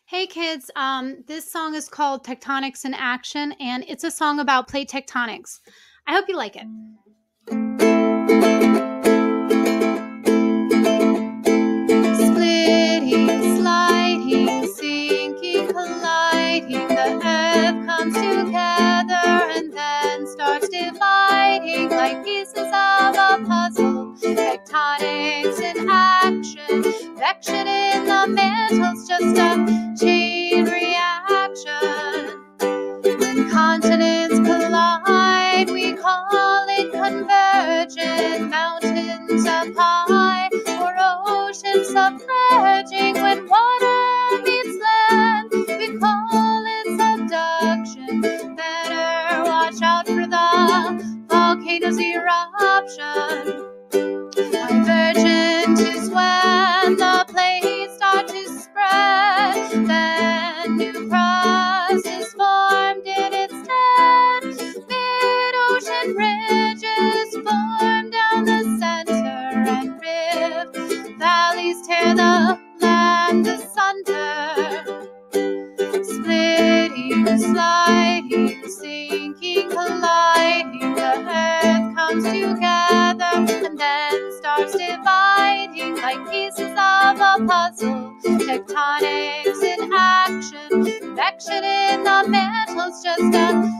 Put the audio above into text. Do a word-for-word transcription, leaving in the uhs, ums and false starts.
Hey kids, um, this song is called Tectonics in Action, and it's a song about plate tectonics. I hope you like it. Splitting, sliding, sinking, colliding, the earth comes together and then starts dividing like pieces of a puzzle. Tectonics in action, convection in the mantle's just a chain reaction. When continents collide, we call it convergent. Mountains up high or oceans submerging. When water meets land, we call it subduction. Better watch out for the volcanoes' eruption. Divergent is when the plates start to spread, then new crust is formed in its stead. Mid-ocean ridges form down the center, and rift valleys tear the land asunder. Splitting, sliding, sinking, colliding, the earth comes together and then starts dividing like pieces of a puzzle. Tectonics in action, convection in the mantle's just a